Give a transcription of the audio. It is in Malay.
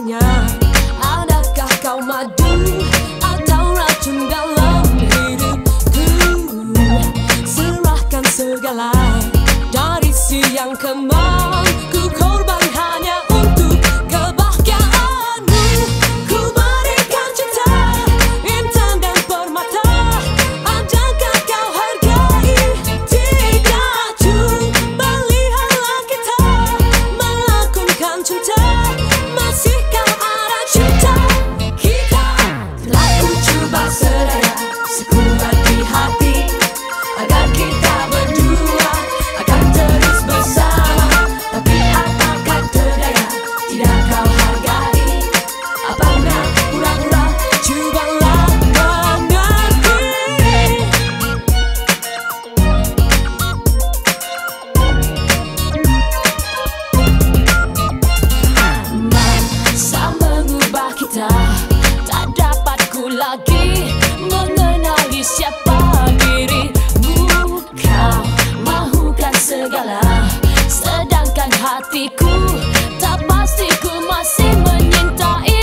tanya, adakah kau madu atau racun dalam hidupku? Serahkan segala dari siang ke malam, ku korban hanya untuk kebahagiaanmu. Ku berikan cinta, intan dan permata, ajarkan kau hargai. Tidak cuba lihatlah kita melakukan cinta. Masihkah ada cinta kita? Telah ku coba sedaya sekuat di hati, agar kita berdua akan terus bersama. Tapi apakah terdaya tidak kau hargai? Apakah pura-pura? Cubalah mengerti. Masa mengubah kita, tak dapat ku lagi mengenali siapa dirimu. Kau mahukan segala, sedangkan hatiku tak pasti, ku masih menyintai.